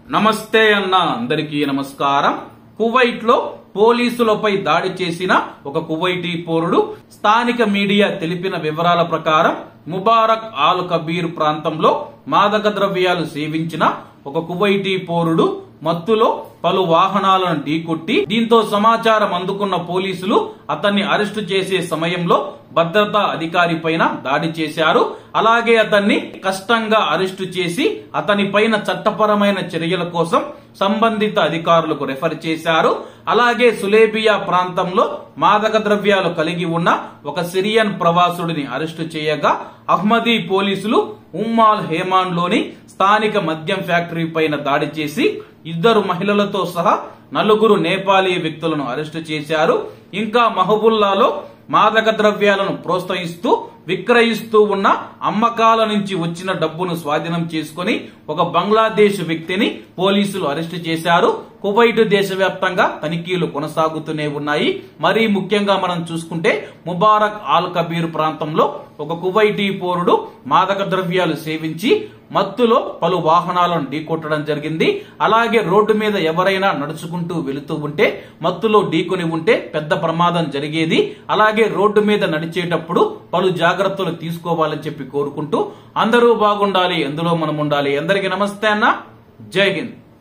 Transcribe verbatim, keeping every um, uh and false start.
నమస్తే అన్న అందరికీ నమస్కారం. కువైట్ లో పోలీసులపై దాడి చేసిన ఒక కువైటీ పౌరుడు స్థానిక మీడియా తెలిపిన వివరాల ప్రకారం ముబారక్ ఆల్ కబీర్ ప్రాంతంలో మాదక ద్రవ్యాలు సేవించిన ఒక కువైటీ పౌరుడు మత్తులో పలు వాహనాలను ఢీకొట్టి దీంతో సమాచారం అందుకున్న పోలీసులు అతన్ని అరెస్టు చేసే సమయంలో భద్రతా అధికారి పైన దాడి చేశారు. అలాగే అతన్ని కష్టంగా అరెస్టు చేసి అతని పైన చట్టపరమైన చర్యల కోసం సంబంధిత అధికారులకు రెఫర్ చేశారు. అలాగే సులేబియా ప్రాంతంలో మాదక ద్రవ్యాలు కలిగి ఉన్న ఒక సిరియన్ ప్రవాసుడిని అరెస్టు చేయగా అహ్మదీ పోలీసులు ఉమ్మాల్ హేమాన్ లోని స్థానిక మద్యం ఫ్యాక్టరీ పైన దాడి చేసి ఇద్దరు మహిళలతో సహా నలుగురు నేపాలీ వ్యక్తులను అరెస్టు చేశారు. ఇంకా మహబుల్లాలో మాదక ద్రవ్యాలను ప్రోత్సహిస్తూ విక్రయిస్తూ ఉన్న అమ్మకాల నుంచి వచ్చిన డబ్బును స్వాధీనం చేసుకుని ఒక బంగ్లాదేశ్ వ్యక్తిని పోలీసులు అరెస్టు చేశారు. కువైట్ దేశవ్యాప్తంగా తనిఖీలు కొనసాగుతూనే ఉన్నాయి. మరీ ముఖ్యంగా మనం చూసుకుంటే ముబారక్ ఆల్ కబీర్ ప్రాంతంలో ఒక కువైటీ పౌరుడు మాదక ద్రవ్యాలు సేవించి మత్తులో పలు వాహనాలను ఢీకొట్టడం జరిగింది. అలాగే రోడ్డు మీద ఎవరైనా నడుచుకుంటూ వెళుతూ ఉంటే మత్తులో ఢీకొని ఉంటే పెద్ద ప్రమాదం జరిగేది. అలాగే రోడ్డు మీద నడిచేటప్పుడు పలు జాగ్రత్తలు తీసుకోవాలని చెప్పి కోరుకుంటూ అందరూ బాగుండాలి, అందులో మనం ఉండాలి. అందరికీ నమస్తే అన్న, జై హింద్.